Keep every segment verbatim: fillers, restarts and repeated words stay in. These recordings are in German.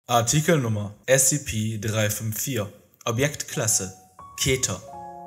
Artikelnummer S C P drei fünf vier Objektklasse Keter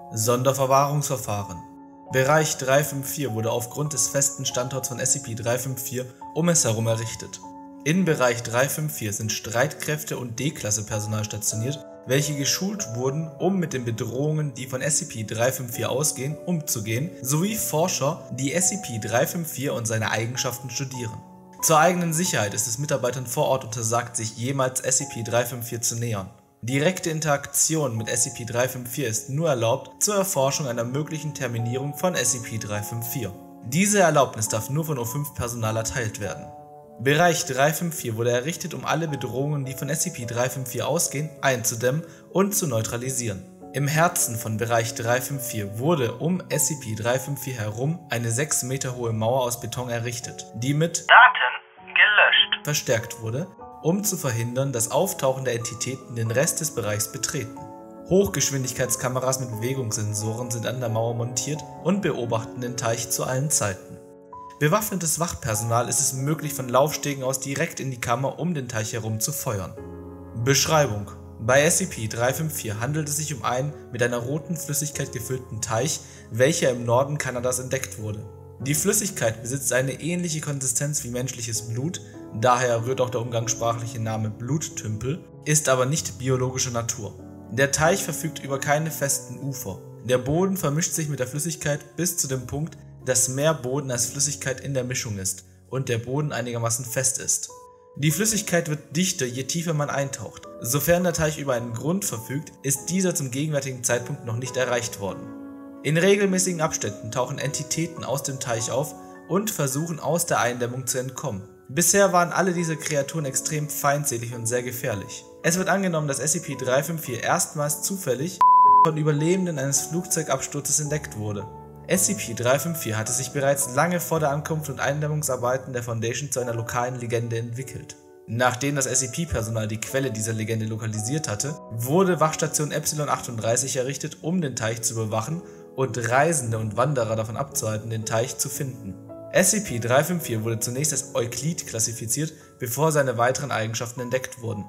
Sonderverwahrungsverfahren Bereich drei fünf vier wurde aufgrund des festen Standorts von S C P drei fünf vier um es herum errichtet. In Bereich drei fünf vier sind Streitkräfte und D-Klasse-Personal stationiert, welche geschult wurden, um mit den Bedrohungen, die von S C P drei fünf vier ausgehen, umzugehen, sowie Forscher, die S C P drei fünf vier und seine Eigenschaften studieren. Zur eigenen Sicherheit ist es Mitarbeitern vor Ort untersagt, sich jemals S C P drei fünf vier zu nähern. Direkte Interaktion mit S C P drei fünf vier ist nur erlaubt zur Erforschung einer möglichen Terminierung von S C P drei fünf vier. Diese Erlaubnis darf nur von O fünf Personal erteilt werden. Bereich drei fünf vier wurde errichtet, um alle Bedrohungen, die von S C P drei fünf vier ausgehen, einzudämmen und zu neutralisieren. Im Herzen von Bereich drei fünf vier wurde um S C P drei fünf vier herum eine sechs Meter hohe Mauer aus Beton errichtet, die mit Daten gelöscht verstärkt wurde, um zu verhindern, dass auftauchende Entitäten den Rest des Bereichs betreten. Hochgeschwindigkeitskameras mit Bewegungssensoren sind an der Mauer montiert und beobachten den Teich zu allen Zeiten. Bewaffnetes Wachpersonal ist es möglich, von Laufstegen aus direkt in die Kammer um den Teich herum zu feuern. Beschreibung: Bei S C P drei fünf vier handelt es sich um einen mit einer roten Flüssigkeit gefüllten Teich, welcher im Norden Kanadas entdeckt wurde. Die Flüssigkeit besitzt eine ähnliche Konsistenz wie menschliches Blut, daher rührt auch der umgangssprachliche Name Bluttümpel, ist aber nicht biologischer Natur. Der Teich verfügt über keine festen Ufer. Der Boden vermischt sich mit der Flüssigkeit bis zu dem Punkt, dass mehr Boden als Flüssigkeit in der Mischung ist und der Boden einigermaßen fest ist. Die Flüssigkeit wird dichter, je tiefer man eintaucht. Sofern der Teich über einen Grund verfügt, ist dieser zum gegenwärtigen Zeitpunkt noch nicht erreicht worden. In regelmäßigen Abständen tauchen Entitäten aus dem Teich auf und versuchen aus der Eindämmung zu entkommen. Bisher waren alle diese Kreaturen extrem feindselig und sehr gefährlich. Es wird angenommen, dass S C P drei fünf vier erstmals zufällig von Überlebenden eines Flugzeugabsturzes entdeckt wurde. S C P drei fünf vier hatte sich bereits lange vor der Ankunft und Eindämmungsarbeiten der Foundation zu einer lokalen Legende entwickelt. Nachdem das S C P-Personal die Quelle dieser Legende lokalisiert hatte, wurde Wachstation Epsilon achtunddreißig errichtet, um den Teich zu bewachen und Reisende und Wanderer davon abzuhalten, den Teich zu finden. S C P drei fünf vier wurde zunächst als Euklid klassifiziert, bevor seine weiteren Eigenschaften entdeckt wurden.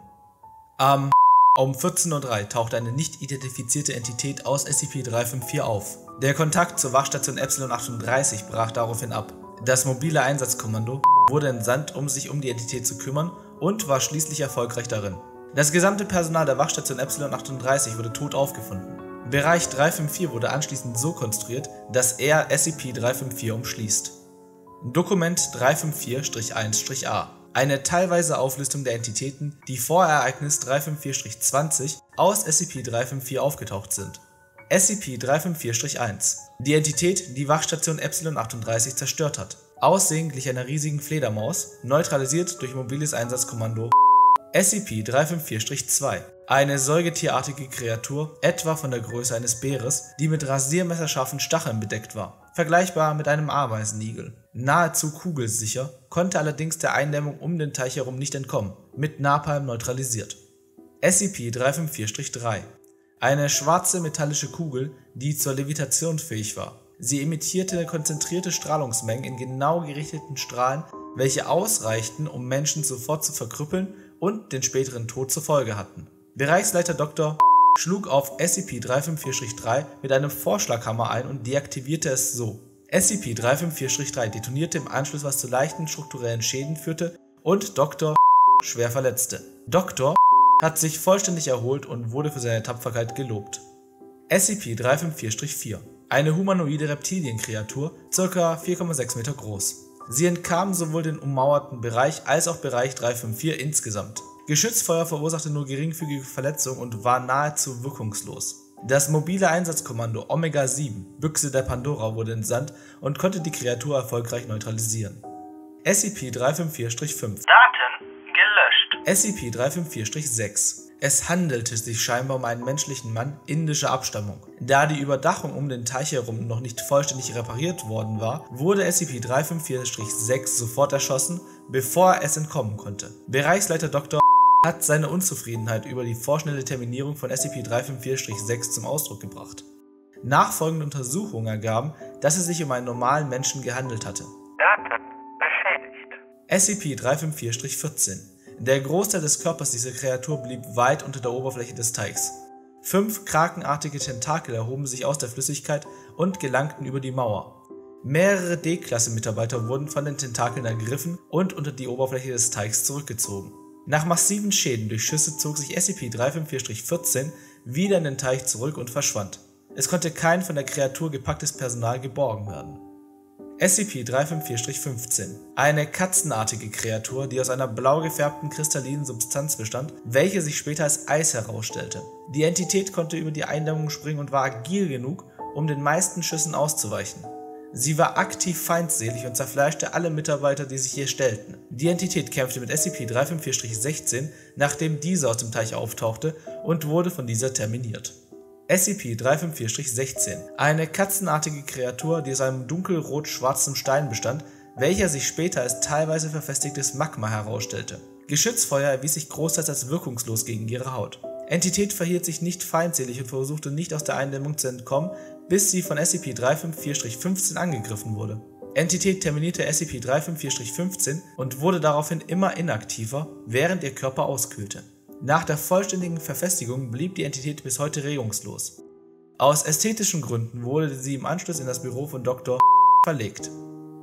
Am um vierzehn Uhr drei tauchte eine nicht identifizierte Entität aus S C P drei fünf vier auf. Der Kontakt zur Wachstation Epsilon achtunddreißig brach daraufhin ab. Das mobile Einsatzkommando wurde entsandt, um sich um die Entität zu kümmern, und war schließlich erfolgreich darin. Das gesamte Personal der Wachstation Epsilon achtunddreißig wurde tot aufgefunden. Bereich drei fünf vier wurde anschließend so konstruiert, dass er S C P drei fünf vier umschließt. Dokument drei fünf vier eins A. Eine teilweise Auflistung der Entitäten, die vor Ereignis drei fünf vier zwanzig aus S C P drei fünf vier aufgetaucht sind. S C P drei fünf vier eins. Die Entität, die Wachstation Epsilon achtunddreißig zerstört hat. Aussehen glich einer riesigen Fledermaus, neutralisiert durch mobiles Einsatzkommando. S C P drei fünf vier zwei. Eine säugetierartige Kreatur, etwa von der Größe eines Bäres, die mit rasiermesserscharfen Stacheln bedeckt war. Vergleichbar mit einem Ameisenigel. Nahezu kugelsicher, konnte allerdings der Eindämmung um den Teich herum nicht entkommen, mit Napalm neutralisiert. S C P drei fünf vier drei. Eine schwarze metallische Kugel, die zur Levitation fähig war. Sie emittierte konzentrierte Strahlungsmengen in genau gerichteten Strahlen, welche ausreichten, um Menschen sofort zu verkrüppeln und den späteren Tod zur Folge hatten. Bereichsleiter Doktor schlug auf S C P drei fünf vier drei mit einem Vorschlaghammer ein und deaktivierte es so. S C P drei fünf vier drei detonierte im Anschluss, was zu leichten strukturellen Schäden führte und Doktor schwer verletzte. Doktor hat sich vollständig erholt und wurde für seine Tapferkeit gelobt. S C P drei fünf vier vier. Eine humanoide Reptilienkreatur, ca. vier Komma sechs Meter groß. Sie entkam sowohl den ummauerten Bereich als auch Bereich drei fünf vier insgesamt. Geschützfeuer verursachte nur geringfügige Verletzungen und war nahezu wirkungslos. Das mobile Einsatzkommando Omega sieben, Büchse der Pandora, wurde entsandt und konnte die Kreatur erfolgreich neutralisieren. S C P drei fünf vier fünf. Daten gelöscht S C P drei fünf vier sechs. Es handelte sich scheinbar um einen menschlichen Mann indischer Abstammung. Da die Überdachung um den Teich herum noch nicht vollständig repariert worden war, wurde S C P drei fünf vier sechs sofort erschossen, bevor es entkommen konnte. Bereichsleiter Doktor hat seine Unzufriedenheit über die vorschnelle Terminierung von S C P drei fünf vier sechs zum Ausdruck gebracht. Nachfolgende Untersuchungen ergaben, dass es sich um einen normalen Menschen gehandelt hatte. Daten beschädigt S C P drei fünf vier vierzehn. Der Großteil des Körpers dieser Kreatur blieb weit unter der Oberfläche des Teichs. Fünf krakenartige Tentakel erhoben sich aus der Flüssigkeit und gelangten über die Mauer. Mehrere D-Klasse-Mitarbeiter wurden von den Tentakeln ergriffen und unter die Oberfläche des Teichs zurückgezogen. Nach massiven Schäden durch Schüsse zog sich S C P drei fünf vier vierzehn wieder in den Teich zurück und verschwand. Es konnte kein von der Kreatur gepacktes Personal geborgen werden. S C P drei fünf vier fünfzehn. Eine katzenartige Kreatur, die aus einer blau gefärbten kristallinen Substanz bestand, welche sich später als Eis herausstellte. Die Entität konnte über die Eindämmung springen und war agil genug, um den meisten Schüssen auszuweichen. Sie war aktiv feindselig und zerfleischte alle Mitarbeiter, die sich ihr stellten. Die Entität kämpfte mit S C P drei fünf vier sechzehn, nachdem dieser aus dem Teich auftauchte, und wurde von dieser terminiert. S C P drei fünf vier sechzehn. Eine katzenartige Kreatur, die aus einem dunkelrot-schwarzem Stein bestand, welcher sich später als teilweise verfestigtes Magma herausstellte. Geschützfeuer erwies sich großteils als wirkungslos gegen ihre Haut. Entität verhielt sich nicht feindselig und versuchte nicht aus der Eindämmung zu entkommen, bis sie von S C P drei fünf vier fünfzehn angegriffen wurde. Entität terminierte S C P drei fünf vier fünfzehn und wurde daraufhin immer inaktiver, während ihr Körper auskühlte. Nach der vollständigen Verfestigung blieb die Entität bis heute regungslos. Aus ästhetischen Gründen wurde sie im Anschluss in das Büro von Doktor verlegt.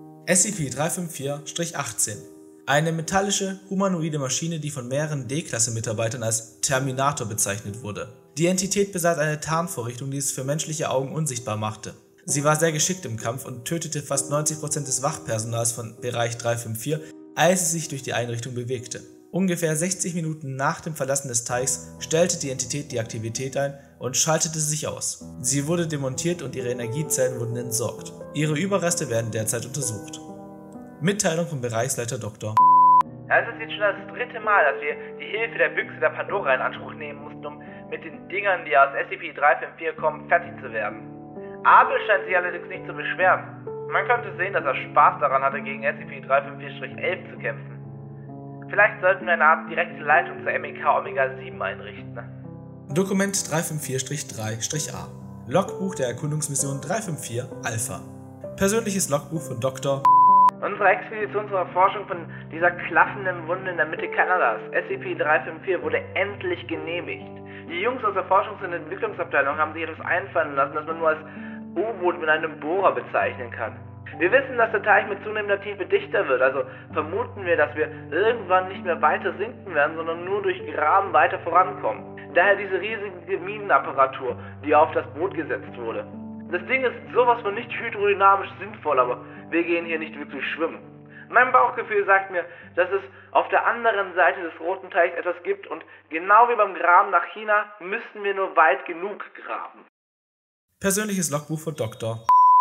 S C P drei fünf vier achtzehn. Eine metallische, humanoide Maschine, die von mehreren D-Klasse-Mitarbeitern als Terminator bezeichnet wurde. Die Entität besaß eine Tarnvorrichtung, die es für menschliche Augen unsichtbar machte. Sie war sehr geschickt im Kampf und tötete fast neunzig Prozent des Wachpersonals von Bereich drei fünf vier, als sie sich durch die Einrichtung bewegte. Ungefähr sechzig Minuten nach dem Verlassen des Teichs stellte die Entität die Aktivität ein und schaltete sich aus. Sie wurde demontiert und ihre Energiezellen wurden entsorgt. Ihre Überreste werden derzeit untersucht. Mitteilung vom Bereichsleiter Doktor. Ja, es ist jetzt schon das dritte Mal, dass wir die Hilfe der Büchse der Pandora in Anspruch nehmen mussten, um mit den Dingern, die aus S C P drei fünf vier kommen, fertig zu werden. Abel scheint sich allerdings nicht zu beschweren. Man könnte sehen, dass er Spaß daran hatte, gegen S C P drei fünf vier elf zu kämpfen. Vielleicht sollten wir eine Art direkte Leitung zur M E K Omega sieben einrichten. Dokument drei fünf vier drei A. Logbuch der Erkundungsmission drei fünf vier Alpha. Persönliches Logbuch von Doktor Unsere Expedition zur Erforschung von dieser klaffenden Wunde in der Mitte Kanadas, S C P drei fünf vier, wurde endlich genehmigt. Die Jungs aus der Forschungs- und Entwicklungsabteilung haben sich etwas einfallen lassen, das man nur als U-Boot mit einem Bohrer bezeichnen kann. Wir wissen, dass der Teich mit zunehmender Tiefe dichter wird, also vermuten wir, dass wir irgendwann nicht mehr weiter sinken werden, sondern nur durch Graben weiter vorankommen. Daher diese riesige Minenapparatur, die auf das Boot gesetzt wurde. Das Ding ist sowas von nicht hydrodynamisch sinnvoll, aber wir gehen hier nicht wirklich schwimmen. Mein Bauchgefühl sagt mir, dass es auf der anderen Seite des Roten Teichs etwas gibt und genau wie beim Graben nach China müssen wir nur weit genug graben. Persönliches Logbuch von Doktor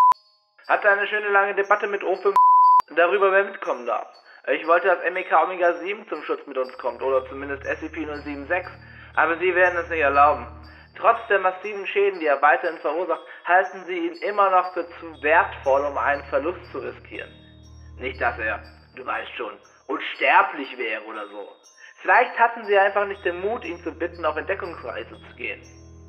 Hatte eine schöne lange Debatte mit O fünf darüber, wer mitkommen darf. Ich wollte, dass M E K Omega sieben zum Schutz mit uns kommt, oder zumindest S C P null sieben sechs, aber sie werden es nicht erlauben. Trotz der massiven Schäden, die er weiterhin verursacht, halten sie ihn immer noch für zu wertvoll, um einen Verlust zu riskieren. Nicht, dass er, du weißt schon, unsterblich wäre oder so. Vielleicht hatten sie einfach nicht den Mut, ihn zu bitten, auf Entdeckungsreise zu gehen.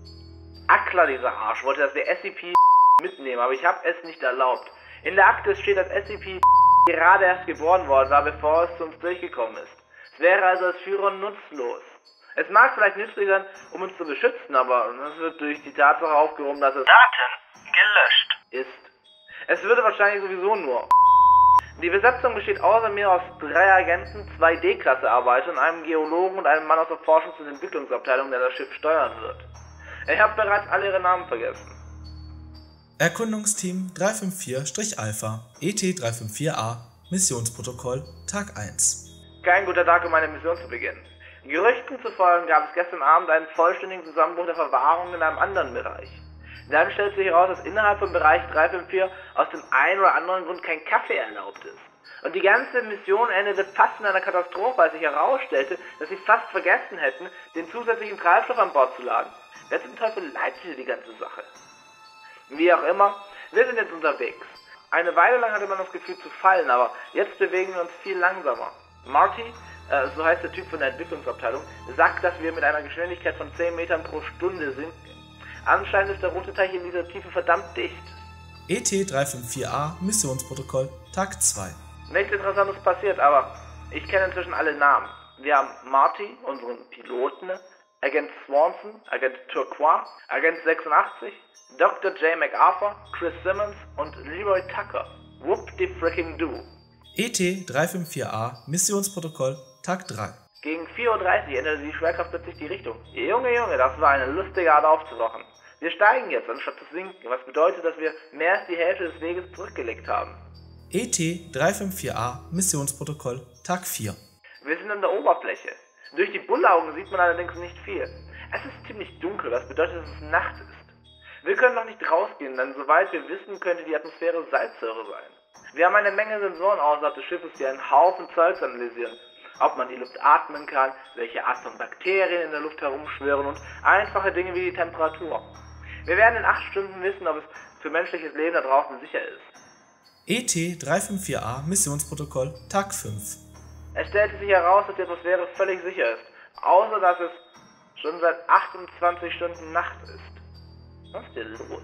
Akla, dieser Arsch, wollte, dass wir S C P mitnehmen, aber ich habe es nicht erlaubt. In der Akte steht, dass S C P gerade erst geboren worden war, bevor es zu uns durchgekommen ist. Es wäre also als Führer nutzlos. Es mag vielleicht nützlich sein, um uns zu beschützen, aber das wird durch die Tatsache aufgehoben, dass es Daten gelöscht ist. Es würde wahrscheinlich sowieso nur. Die Besatzung besteht außer mir aus drei Agenten, zwei D-Klasse-Arbeitern, einem Geologen und einem Mann aus der Forschungs- und Entwicklungsabteilung, der das Schiff steuern wird. Ich habe bereits alle ihre Namen vergessen. Erkundungsteam drei fünf vier Alpha, E T drei fünf vier A, Missionsprotokoll, Tag eins. Kein guter Tag, um eine Mission zu beginnen. Gerüchten zufolge gab es gestern Abend einen vollständigen Zusammenbruch der Verwahrung in einem anderen Bereich. Dann stellt sich heraus, dass innerhalb von Bereich drei fünf vier aus dem einen oder anderen Grund kein Kaffee erlaubt ist. Und die ganze Mission endete fast in einer Katastrophe, als sich herausstellte, dass sie fast vergessen hätten, den zusätzlichen Treibstoff an Bord zu laden. Wer zum Teufel leitete die ganze Sache? Wie auch immer, wir sind jetzt unterwegs. Eine Weile lang hatte man das Gefühl zu fallen, aber jetzt bewegen wir uns viel langsamer. Marty, äh, so heißt der Typ von der Entwicklungsabteilung, sagt, dass wir mit einer Geschwindigkeit von zehn Metern pro Stunde sinken. Anscheinend ist der rote Teich in dieser Tiefe verdammt dicht. E T drei fünf vier A, Missionsprotokoll, Tag zwei. Nichts Interessantes passiert, aber ich kenne inzwischen alle Namen. Wir haben Marty, unseren Piloten, Agent Swanson, Agent Turquoise, Agent sechsundachtzig, Doktor J. MacArthur, Chris Simmons und Leroy Tucker. Whoop de fricking do. E T drei fünf vier A, Missionsprotokoll, Tag drei. Gegen vier Uhr dreißig änderte die Schwerkraft plötzlich die Richtung. Junge, Junge, das war eine lustige Art aufzuwachen. Wir steigen jetzt, anstatt zu sinken, was bedeutet, dass wir mehr als die Hälfte des Weges zurückgelegt haben. E T drei fünf vier A, Missionsprotokoll, Tag vier. Wir sind an der Oberfläche. Durch die Bullaugen sieht man allerdings nicht viel. Es ist ziemlich dunkel, was bedeutet, dass es Nacht ist. Wir können noch nicht rausgehen, denn soweit wir wissen, könnte die Atmosphäre Salzsäure sein. Wir haben eine Menge Sensoren außerhalb des Schiffes, die einen Haufen Zeugs analysieren. Ob man die Luft atmen kann, welche Art von Bakterien in der Luft herumschwirren und einfache Dinge wie die Temperatur. Wir werden in acht Stunden wissen, ob es für menschliches Leben da draußen sicher ist. E T drei fünf vier A, Missionsprotokoll, Tag fünf. Es stellte sich heraus, dass die Atmosphäre völlig sicher ist, außer dass es schon seit achtundzwanzig Stunden Nacht ist. Was ist denn los?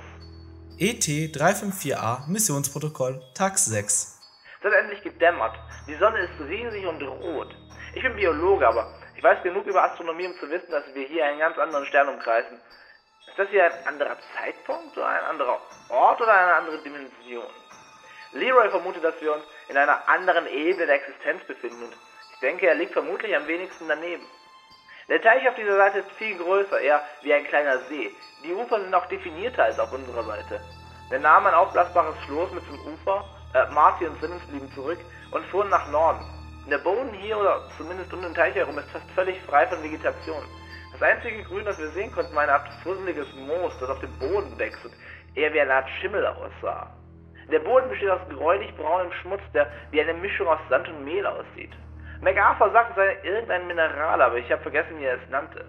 E T drei fünf vier A, Missionsprotokoll, Tag sechs. Es hat endlich gedämmert. Die Sonne ist riesig und rot. Ich bin Biologe, aber ich weiß genug über Astronomie, um zu wissen, dass wir hier einen ganz anderen Stern umkreisen. Ist das hier ein anderer Zeitpunkt oder ein anderer Ort oder eine andere Dimension? Leroy vermutet, dass wir uns in einer anderen Ebene der Existenz befinden und ich denke, er liegt vermutlich am wenigsten daneben. Der Teich auf dieser Seite ist viel größer, eher wie ein kleiner See. Die Ufer sind auch definierter als auf unserer Seite. Wir nahmen ein aufblasbares Floß mit zum Ufer, äh, Marty und Simmons blieben zurück und fuhren nach Norden. Der Boden hier, oder zumindest um den Teich herum, ist fast völlig frei von Vegetation. Das einzige Grün, das wir sehen konnten, war eine Art fusseliges Moos, das auf dem Boden wächst und eher wie eine Art Schimmel aussah. Der Boden besteht aus gräulich-braunem Schmutz, der wie eine Mischung aus Sand und Mehl aussieht. MacArthur sagt, es sei irgendein Mineral, aber ich habe vergessen, wie er es nannte.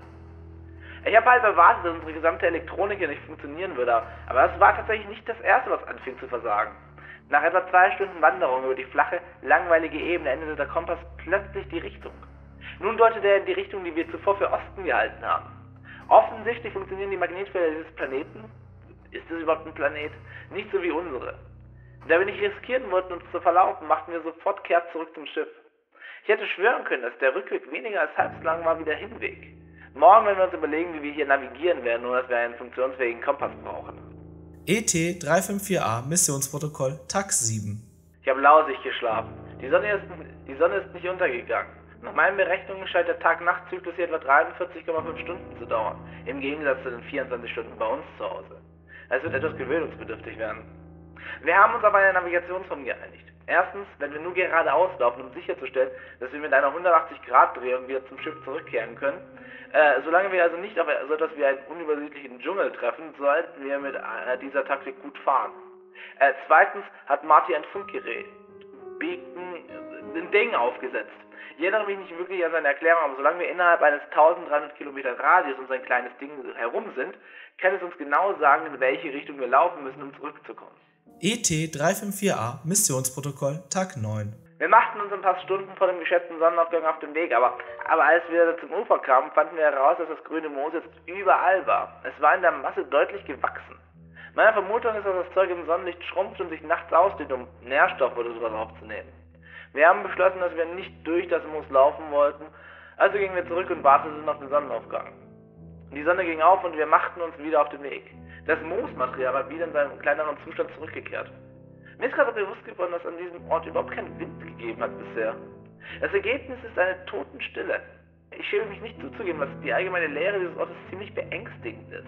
Ich habe halt erwartet, dass unsere gesamte Elektronik hier nicht funktionieren würde, aber es war tatsächlich nicht das erste, was anfing zu versagen. Nach etwa zwei Stunden Wanderung über die flache, langweilige Ebene änderte der Kompass plötzlich die Richtung. Nun deutete er in die Richtung, die wir zuvor für Osten gehalten haben. Offensichtlich funktionieren die Magnetfelder dieses Planeten, ist es überhaupt ein Planet, nicht so wie unsere. Da wir nicht riskieren wollten, uns zu verlaufen, machten wir sofort kehrt zurück zum Schiff. Ich hätte schwören können, dass der Rückweg weniger als halb so lang war wie der Hinweg. Morgen werden wir uns überlegen, wie wir hier navigieren werden, nur dass wir einen funktionsfähigen Kompass brauchen. E T drei fünf vier A, Missionsprotokoll, Tag sieben. Ich habe lausig geschlafen. Die Sonne ist, die Sonne ist nicht untergegangen. Nach meinen Berechnungen scheint der Tag-Nacht-Zyklus hier etwa dreiundvierzig Komma fünf Stunden zu dauern, im Gegensatz zu den vierundzwanzig Stunden bei uns zu Hause. Es wird etwas gewöhnungsbedürftig werden. Wir haben uns auf eine Navigationsform geeinigt. Erstens, wenn wir nur geradeaus laufen, um sicherzustellen, dass wir mit einer hundertachtzig Grad Drehung wieder zum Schiff zurückkehren können. Äh, solange wir also nicht auf so etwas wie einen unübersichtlichen Dschungel treffen, sollten wir mit äh, dieser Taktik gut fahren. Äh, zweitens hat Marty ein Funkgerät, Beacon, äh, ein Ding aufgesetzt. Ich erinnere mich nicht wirklich an seine Erklärung, aber solange wir innerhalb eines eintausenddreihundert Kilometer Radius um sein kleines Ding herum sind, kann es uns genau sagen, in welche Richtung wir laufen müssen, um zurückzukommen. E T drei fünf vier A, Missionsprotokoll, Tag neun. Wir machten uns ein paar Stunden vor dem geschätzten Sonnenaufgang auf den Weg, aber, aber als wir zum Ufer kamen, fanden wir heraus, dass das grüne Moos jetzt überall war. Es war in der Masse deutlich gewachsen. Meine Vermutung ist, dass das Zeug im Sonnenlicht schrumpft und sich nachts ausdehnt, um Nährstoff oder sowas aufzunehmen. Wir haben beschlossen, dass wir nicht durch das Moos laufen wollten, also gingen wir zurück und warteten auf den Sonnenaufgang. Die Sonne ging auf und wir machten uns wieder auf den Weg. Das Moosmaterial war wieder in seinem kleineren Zustand zurückgekehrt. Mir ist gerade bewusst geworden, dass es an diesem Ort überhaupt keinen Wind gegeben hat bisher. Das Ergebnis ist eine Totenstille. Ich schäme mich nicht zuzugeben, dass die allgemeine Leere dieses Ortes ziemlich beängstigend ist.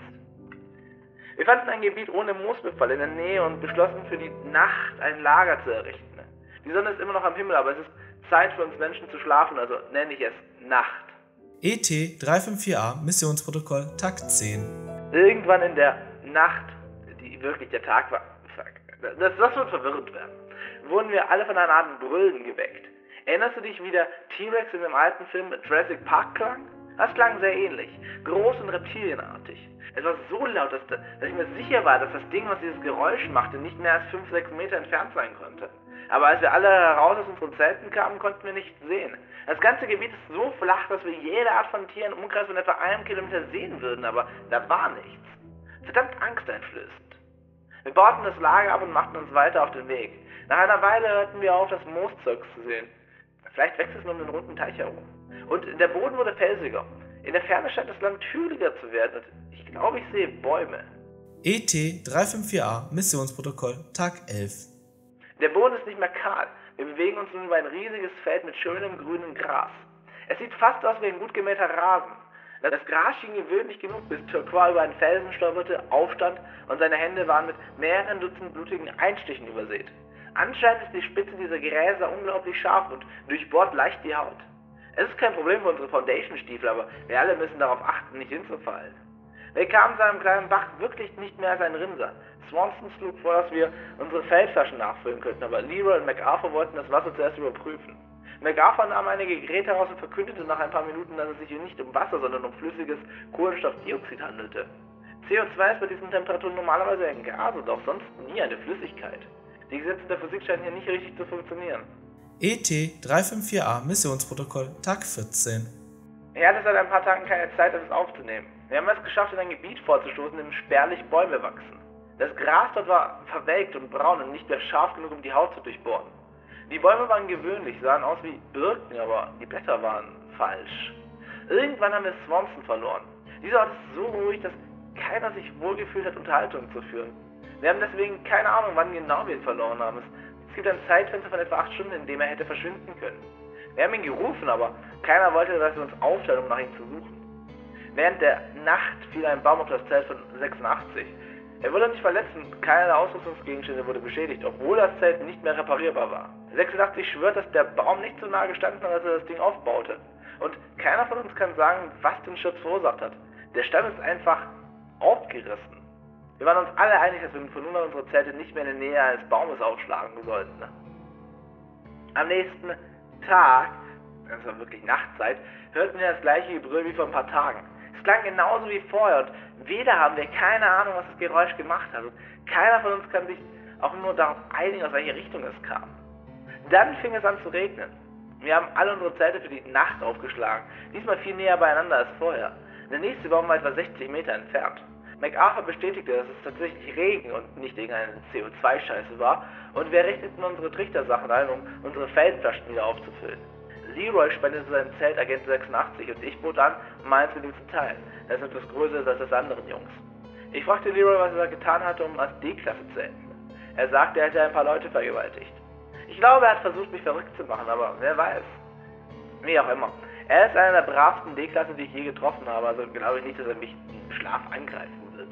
Wir fanden ein Gebiet ohne Moosbefall in der Nähe und beschlossen für die Nacht ein Lager zu errichten. Die Sonne ist immer noch am Himmel, aber es ist Zeit für uns Menschen zu schlafen, also nenne ich es Nacht. E T drei fünf vier A, Missionsprotokoll, Tag zehn. Irgendwann in der Nacht, die wirklich der Tag war, das, das wird verwirrend werden, wurden wir alle von einer Art Brüllen geweckt. Erinnerst du dich, wie der T-Rex in dem alten Film Jurassic Park klang? Das klang sehr ähnlich, groß und reptilienartig. Es war so laut, dass, dass ich mir sicher war, dass das Ding, was dieses Geräusch machte, nicht mehr als fünf, sechs Meter entfernt sein konnte. Aber als wir alle heraus aus unseren Zelten kamen, konnten wir nichts sehen. Das ganze Gebiet ist so flach, dass wir jede Art von Tier im Umkreis von etwa einem Kilometer sehen würden, aber da war nichts. Verdammt angsteinflößend. Wir bauten das Lager ab und machten uns weiter auf den Weg. Nach einer Weile hörten wir auf, das Mooszeug zu sehen. Vielleicht wächst es nur um den runden Teich herum. Und der Boden wurde felsiger. In der Ferne scheint das Land hügeliger zu werden und ich glaube, ich sehe Bäume. E T drei fünf vier A Missionsprotokoll Tag elf. Der Boden ist nicht mehr kahl. Wir bewegen uns nun über ein riesiges Feld mit schönem grünem Gras. Es sieht fast aus wie ein gut gemähter Rasen. Das Gras schien gewöhnlich genug, bis Turquoise über einen Felsen stolperte, aufstand und seine Hände waren mit mehreren Dutzend blutigen Einstichen übersät. Anscheinend ist die Spitze dieser Gräser unglaublich scharf und durchbohrt leicht die Haut. Es ist kein Problem für unsere Foundation-Stiefel, aber wir alle müssen darauf achten, nicht hinzufallen. Wir kamen zu einem kleinen Bach wirklich nicht mehr als ein Rinser. Swanson schlug vor, dass wir unsere Feldflaschen nachfüllen könnten, aber Leroy und MacArthur wollten das Wasser zuerst überprüfen. MacArthur nahm einige Geräte heraus und verkündete nach ein paar Minuten, dass es sich hier nicht um Wasser, sondern um flüssiges Kohlenstoffdioxid handelte. C O zwei ist bei diesen Temperaturen normalerweise ein Gas und auch sonst nie eine Flüssigkeit. Die Gesetze der Physik scheinen hier nicht richtig zu funktionieren. E T drei fünf vier A Missionsprotokoll Tag vierzehn. Er hatte seit ein paar Tagen keine Zeit, das aufzunehmen. Wir haben es geschafft, in ein Gebiet vorzustoßen, in dem spärlich Bäume wachsen. Das Gras dort war verwelkt und braun und nicht mehr scharf genug, um die Haut zu durchbohren. Die Bäume waren gewöhnlich, sahen aus wie Birken, aber die Blätter waren falsch. Irgendwann haben wir Swanson verloren. Dieser Ort ist so ruhig, dass keiner sich wohlgefühlt hat, Unterhaltungen zu führen. Wir haben deswegen keine Ahnung, wann genau wir ihn verloren haben. Es gibt ein Zeitfenster von etwa acht Stunden, in dem er hätte verschwinden können. Wir haben ihn gerufen, aber keiner wollte, dass wir uns aufteilen, um nach ihm zu suchen. Während der Nacht fiel ein Baum auf das Zelt von sechsundachtzig. Er wurde nicht verletzt und keiner der Ausrüstungsgegenstände wurde beschädigt, obwohl das Zelt nicht mehr reparierbar war. sechsundachtzig schwört, dass der Baum nicht so nah gestanden hat, als er das Ding aufbaute. Und keiner von uns kann sagen, was den Sturz verursacht hat. Der Stamm ist einfach aufgerissen. Wir waren uns alle einig, dass wir von nun an unsere Zelte nicht mehr in der Nähe eines Baumes aufschlagen sollten. Am nächsten Tag, das war wirklich Nachtzeit, hörten wir das gleiche Gebrüll wie vor ein paar Tagen. Es klang genauso wie vorher und weder haben wir keine Ahnung, was das Geräusch gemacht hat. Und keiner von uns kann sich auch nur darauf einigen, aus welcher Richtung es kam. Dann fing es an zu regnen. Wir haben alle unsere Zelte für die Nacht aufgeschlagen, diesmal viel näher beieinander als vorher. Der nächste Baum war etwa sechzig Meter entfernt. MacArthur bestätigte, dass es tatsächlich Regen und nicht irgendeine C O zwei Scheiße war und wir richteten unsere Trichtersachen ein, um unsere Feldflaschen wieder aufzufüllen. Leroy spendete sein Zelt Agent sechsundachtzig und ich bot an, meins mit ihm zu teilen, das etwas größer ist als das anderen Jungs. Ich fragte Leroy, was er getan hatte, um als D-Klasse zu enden. Er sagte, er hätte ein paar Leute vergewaltigt. Ich glaube, er hat versucht, mich verrückt zu machen, aber wer weiß. Wie auch immer. Er ist einer der bravsten D-Klasse, die ich je getroffen habe, also glaube ich nicht, dass er mich im Schlaf angreifen wird.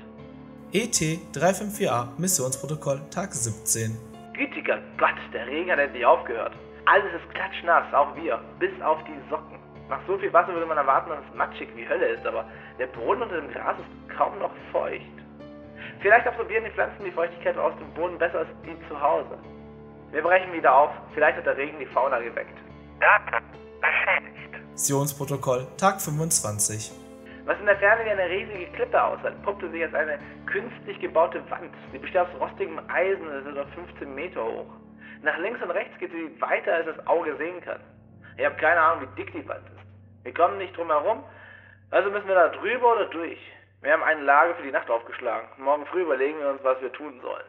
E T drei fünf vier A Missionsprotokoll Tag siebzehn. Gütiger Gott, der Regen hat endlich aufgehört. Alles ist klatschnass, auch wir, bis auf die Socken. Nach so viel Wasser würde man erwarten, dass es matschig wie Hölle ist, aber der Boden unter dem Gras ist kaum noch feucht. Vielleicht absorbieren die Pflanzen die Feuchtigkeit aus dem Boden besser als die zu Hause. Wir brechen wieder auf, vielleicht hat der Regen die Fauna geweckt. Daten beschädigt. Missionsprotokoll Tag fünfundzwanzig. Was in der Ferne wie eine riesige Klippe aussah, puppte sich als eine künstlich gebaute Wand. Sie besteht aus rostigem Eisen und ist etwa fünfzehn Meter hoch. Nach links und rechts geht sie weiter, als das Auge sehen kann. Ich habe keine Ahnung, wie dick die Wand ist. Wir kommen nicht drum herum, also müssen wir da drüber oder durch. Wir haben eine Lager für die Nacht aufgeschlagen. Morgen früh überlegen wir uns, was wir tun sollen.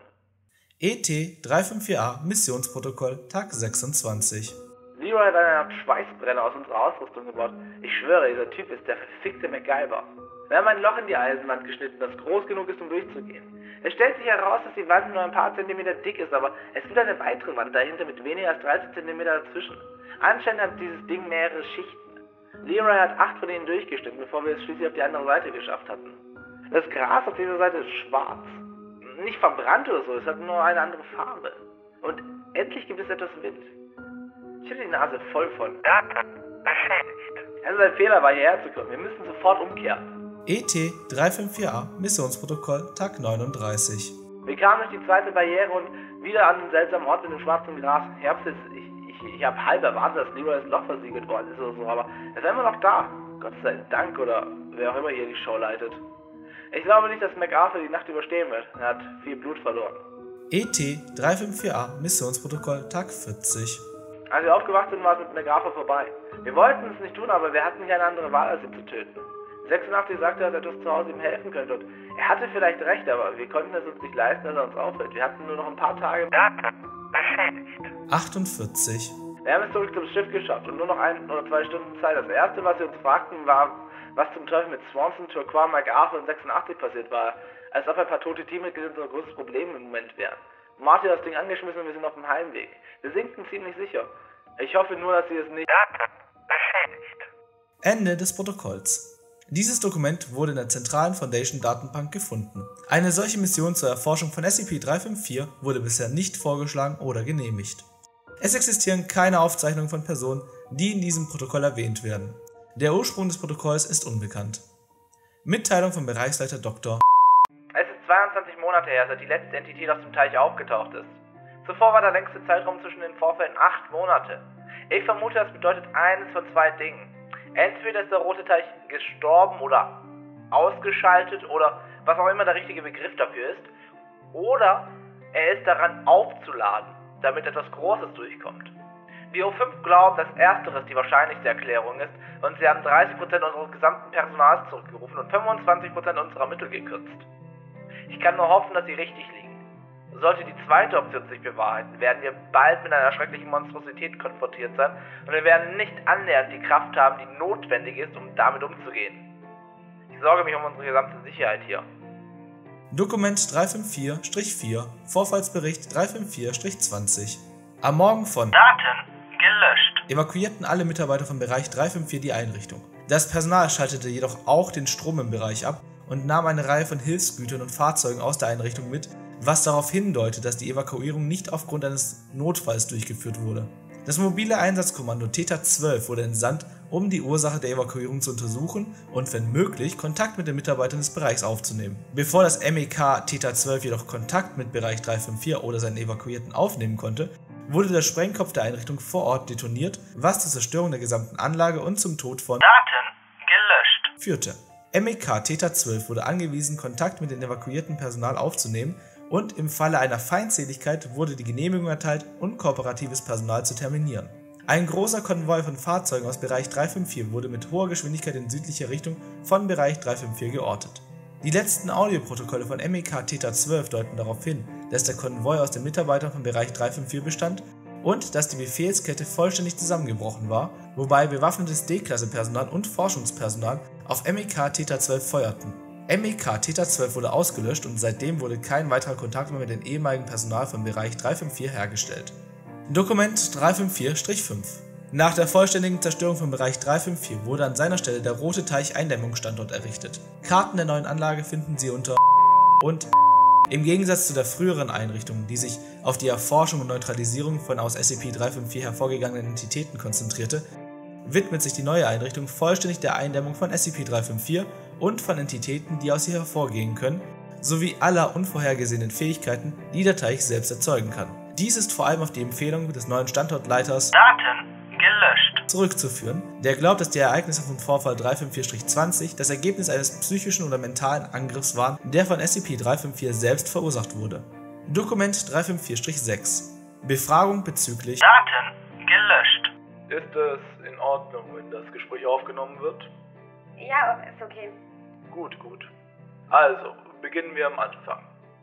E T drei fünf vier A Missionsprotokoll Tag sechsundzwanzig. Leroy hat eine Art Schweißbrenner aus unserer Ausrüstung gebaut. Ich schwöre, dieser Typ ist der verfickte MacGyver. Wir haben ein Loch in die Eisenwand geschnitten, das groß genug ist, um durchzugehen. Es stellt sich heraus, dass die Wand nur ein paar Zentimeter dick ist, aber es gibt eine weitere Wand dahinter mit weniger als dreißig Zentimeter dazwischen. Anscheinend hat dieses Ding mehrere Schichten. Leroy hat acht von ihnen durchgeschnitten, bevor wir es schließlich auf die andere Seite geschafft hatten. Das Gras auf dieser Seite ist schwarz. Nicht verbrannt oder so, es hat nur eine andere Farbe. Und endlich gibt es etwas Wind. Ich habe die Nase voll von. Daten beschädigt. Es ist ein Fehler, war hierher zu kommen. Wir müssen sofort umkehren. E T drei fünf vier A Missionsprotokoll Tag neununddreißig. Wir kamen durch die zweite Barriere und wieder an den seltsamen Ort mit dem schwarzen Gras. Herbst ist, ich, ich, ich habe halb erwartet, dass Leroy das Loch versiegelt worden ist oder so, aber es ist immer noch da. Gott sei Dank oder wer auch immer hier die Show leitet. Ich glaube nicht, dass MacArthur die Nacht überstehen wird. Er hat viel Blut verloren. E T drei fünf vier A Missionsprotokoll Tag vierzig. Als wir aufgewacht sind, war es mit MacArthur vorbei. Wir wollten es nicht tun, aber wir hatten nicht eine andere Wahl, als ihn zu töten. sechsundachtzig sagte, dass etwas zu Hause ihm helfen könnte und er hatte vielleicht recht, aber wir konnten es uns nicht leisten, dass er uns aufhält. Wir hatten nur noch ein paar Tage. Daten beschädigt. achtundvierzig. Wir haben es zurück zum Schiff geschafft und nur noch ein oder zwei Stunden Zeit. Das erste, was wir uns fragten, war, was zum Teufel mit Swanson, Turquoise, MacArthur und sechsundachtzig passiert war. Als ob ein paar tote Teammitglieder unser größtes Problem im Moment wären. Marty hat das Ding angeschmissen und wir sind auf dem Heimweg. Wir sinken ziemlich sicher. Ich hoffe nur, dass sie es nicht... Daten beschädigt. Ende des Protokolls. Dieses Dokument wurde in der zentralen Foundation-Datenbank gefunden. Eine solche Mission zur Erforschung von S C P drei fünf vier wurde bisher nicht vorgeschlagen oder genehmigt. Es existieren keine Aufzeichnungen von Personen, die in diesem Protokoll erwähnt werden. Der Ursprung des Protokolls ist unbekannt. Mitteilung vom Bereichsleiter Doktor Es ist zweiundzwanzig Monate her, seit die letzte Entität aus dem Teich aufgetaucht ist. Zuvor war der längste Zeitraum zwischen den Vorfällen acht Monate. Ich vermute, das bedeutet eines von zwei Dingen. Entweder ist der rote Teich gestorben oder ausgeschaltet oder was auch immer der richtige Begriff dafür ist. Oder er ist daran aufzuladen, damit etwas Großes durchkommt. Die O fünf glaubt, dass ersteres die wahrscheinlichste Erklärung ist und sie haben dreißig Prozent unseres gesamten Personals zurückgerufen und fünfundzwanzig Prozent unserer Mittel gekürzt. Ich kann nur hoffen, dass sie richtig liegen. Sollte die zweite Option sich bewahrheiten, werden wir bald mit einer schrecklichen Monstrosität konfrontiert sein und wir werden nicht annähernd die Kraft haben, die notwendig ist, um damit umzugehen. Ich sorge mich um unsere gesamte Sicherheit hier. Dokument drei fünf vier vier, Vorfallsbericht drei fünf vier zwanzig. Am Morgen von Daten gelöscht. evakuierten alle Mitarbeiter vom Bereich drei fünf vier die Einrichtung. Das Personal schaltete jedoch auch den Strom im Bereich ab und nahm eine Reihe von Hilfsgütern und Fahrzeugen aus der Einrichtung mit, was darauf hindeutet, dass die Evakuierung nicht aufgrund eines Notfalls durchgeführt wurde. Das mobile Einsatzkommando Theta zwölf wurde entsandt, um die Ursache der Evakuierung zu untersuchen und wenn möglich Kontakt mit den Mitarbeitern des Bereichs aufzunehmen. Bevor das M E K Theta zwölf jedoch Kontakt mit Bereich drei fünf vier oder seinen Evakuierten aufnehmen konnte, wurde der Sprengkopf der Einrichtung vor Ort detoniert, was zur Zerstörung der gesamten Anlage und zum Tod von Daten gelöscht. führte. M E K Theta zwölf wurde angewiesen, Kontakt mit dem evakuierten Personal aufzunehmen und im Falle einer Feindseligkeit wurde die Genehmigung erteilt, unkooperatives Personal zu terminieren. Ein großer Konvoi von Fahrzeugen aus Bereich drei fünf vier wurde mit hoher Geschwindigkeit in südlicher Richtung von Bereich drei fünf vier geortet. Die letzten Audioprotokolle von M E K Theta zwölf deuten darauf hin, dass der Konvoi aus den Mitarbeitern von Bereich drei fünf vier bestand und dass die Befehlskette vollständig zusammengebrochen war, wobei bewaffnetes D-Klasse-Personal und Forschungspersonal auf M E K Theta zwölf feuerten. M E K Theta zwölf wurde ausgelöscht und seitdem wurde kein weiterer Kontakt mehr mit dem ehemaligen Personal von Bereich drei fünf vier hergestellt. Dokument drei fünf vier fünf. Nach der vollständigen Zerstörung von Bereich drei fünf vier wurde an seiner Stelle der Rote Teich Eindämmungsstandort errichtet. Karten der neuen Anlage finden Sie unter und im Gegensatz zu der früheren Einrichtung, die sich auf die Erforschung und Neutralisierung von aus S C P drei fünf vier hervorgegangenen Entitäten konzentrierte, widmet sich die neue Einrichtung vollständig der Eindämmung von S C P drei fünf vier und von Entitäten, die aus ihr hervorgehen können, sowie aller unvorhergesehenen Fähigkeiten, die der Teich selbst erzeugen kann. Dies ist vor allem auf die Empfehlung des neuen Standortleiters Daten gelöscht. zurückzuführen, der glaubt, dass die Ereignisse vom Vorfall drei fünf vier zwanzig das Ergebnis eines psychischen oder mentalen Angriffs waren, der von S C P drei fünf vier selbst verursacht wurde. Dokument drei fünf vier sechs. Befragung bezüglich Daten gelöscht. Ist es in Ordnung, wenn das Gespräch aufgenommen wird? Ja, ist okay. Gut, gut. Also, beginnen wir am Anfang.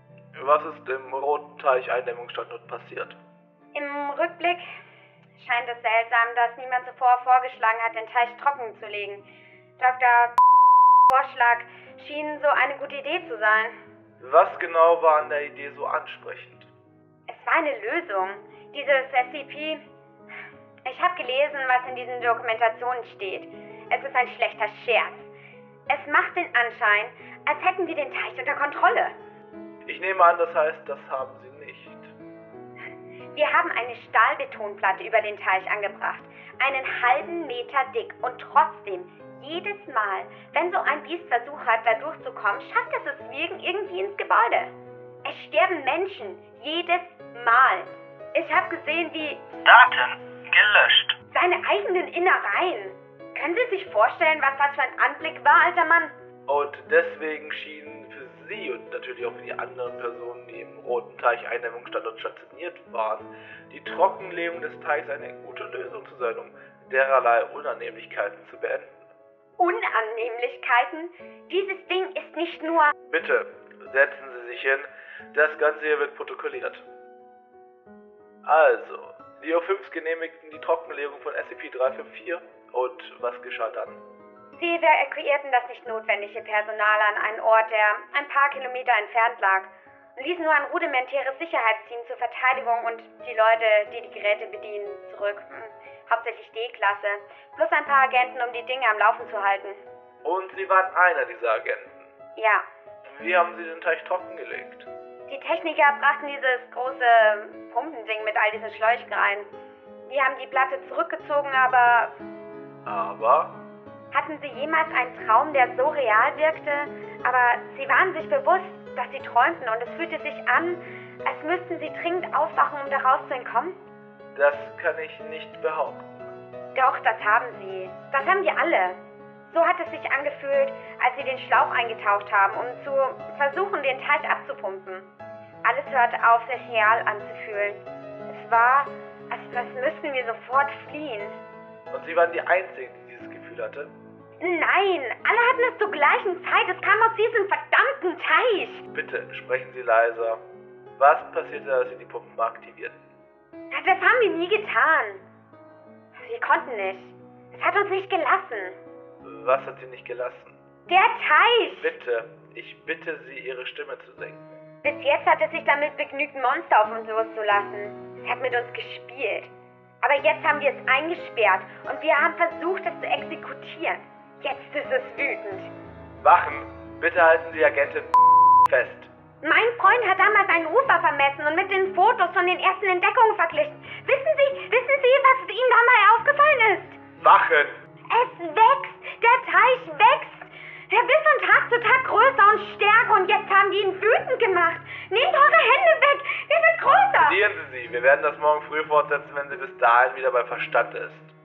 Was ist im Roten Teich Eindämmungsstandort passiert? Im Rückblick scheint es seltsam, dass niemand zuvor vorgeschlagen hat, den Teich trocken zu legen. Doktor Vorschlag schien so eine gute Idee zu sein. Was genau war an der Idee so ansprechend? Es war eine Lösung. Dieses S C P... Ich habe gelesen, was in diesen Dokumentationen steht. Es ist ein schlechter Scherz. Es macht den Anschein, als hätten wir den Teich unter Kontrolle. Ich nehme an, das heißt, das haben Sie nicht. Wir haben eine Stahlbetonplatte über den Teich angebracht, einen halben Meter dick und trotzdem, jedes Mal, wenn so ein Biest Versuch hat, da durchzukommen, schafft es es irgendwie ins Gebäude. Es sterben Menschen, jedes Mal. Ich habe gesehen, wie... Daten gelöscht. Seine eigenen Innereien. Können Sie sich vorstellen, was das für ein Anblick war, alter Mann? Und deswegen schienen für Sie und natürlich auch für die anderen Personen, die im Roten Teich Eindämmungsstandort stationiert waren, die Trockenlegung des Teichs eine gute Lösung zu sein, um dererlei Unannehmlichkeiten zu beenden. Unannehmlichkeiten? Dieses Ding ist nicht nur... Bitte, setzen Sie sich hin. Das Ganze hier wird protokolliert. Also, Die O fünfs genehmigten die Trockenlegung von S C P drei fünf vier. Und was geschah dann? Sie evakuierten das nicht notwendige Personal an einen Ort, der ein paar Kilometer entfernt lag, und ließen nur ein rudimentäres Sicherheitsteam zur Verteidigung und die Leute, die die Geräte bedienen, zurück. Hm, hauptsächlich D-Klasse, plus ein paar Agenten, um die Dinge am Laufen zu halten. Und Sie waren einer dieser Agenten? Ja. Wie haben Sie den Teich trockengelegt? Die Techniker brachten dieses große Pumpending mit all diesen Schläuchen rein. Die haben die Platte zurückgezogen, aber... Aber? Hatten Sie jemals einen Traum, der so real wirkte? Aber Sie waren sich bewusst, dass Sie träumten und es fühlte sich an, als müssten Sie dringend aufwachen, um daraus zu entkommen? Das kann ich nicht behaupten. Doch, das haben Sie. Das haben wir alle. So hat es sich angefühlt, als Sie den Schlauch eingetaucht haben, um zu versuchen, den Teich abzupumpen. Alles hörte auf, sich real anzufühlen. Es war, als, als müssten wir sofort fliehen. Und Sie waren die Einzige, die dieses Gefühl hatte? Nein, alle hatten es zur gleichen Zeit. Es kam aus diesem verdammten Teich. Bitte, sprechen Sie leiser. Was passierte, als Sie die Pumpen aktivierten? Das haben wir nie getan. Wir konnten nicht. Es hat uns nicht gelassen. Was hat Sie nicht gelassen? Der Teich! Bitte, ich bitte Sie, Ihre Stimme zu senken. Bis jetzt hat es sich damit begnügt, Monster auf uns loszulassen. Es hat mit uns gespielt. Aber jetzt haben wir es eingesperrt und wir haben versucht, es zu exekutieren. Jetzt ist es wütend. Wachen, bitte halten Sie Agentin fest. Mein Freund hat damals ein Ufer vermessen und mit den Fotos von den ersten Entdeckungen verglichen. Wissen Sie, wissen Sie, was ihm dabei aufgefallen ist? Wachen! Es wächst! Der Teich wächst! Er wird von Tag zu Tag größer und stärker und jetzt haben die ihn wütend gemacht. Nehmt eure Hände weg! Der wird größer! Studieren Sie sie. Wir werden das morgen früh fortsetzen, wenn sie bis dahin wieder bei Verstand ist.